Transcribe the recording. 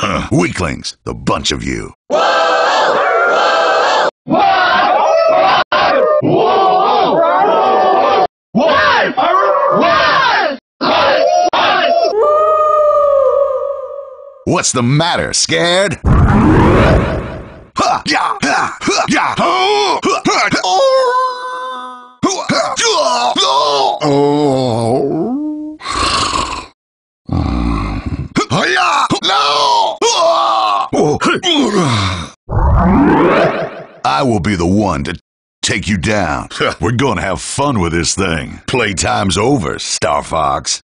Weaklings, the bunch of you. What's the matter? Scared? I will be the one to take you down. We're gonna have fun with this thing. Playtime's over, Star Fox.